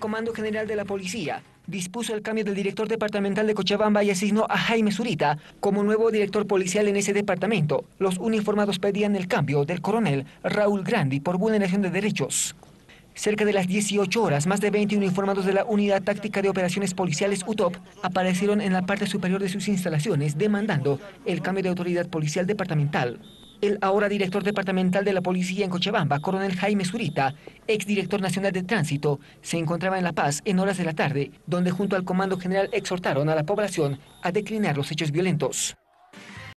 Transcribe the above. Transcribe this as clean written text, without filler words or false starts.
Comando General de la Policía dispuso el cambio del director departamental de Cochabamba y asignó a Jaime Zurita como nuevo director policial en ese departamento. Los uniformados pedían el cambio del coronel Raúl Grandi por vulneración de derechos. Cerca de las 18 horas, más de 20 uniformados de la Unidad Táctica de Operaciones Policiales UTOP aparecieron en la parte superior de sus instalaciones demandando el cambio de autoridad policial departamental. El ahora director departamental de la policía en Cochabamba, coronel Jaime Zurita, exdirector nacional de tránsito, se encontraba en La Paz en horas de la tarde, donde junto al Comando General exhortaron a la población a declinar los hechos violentos.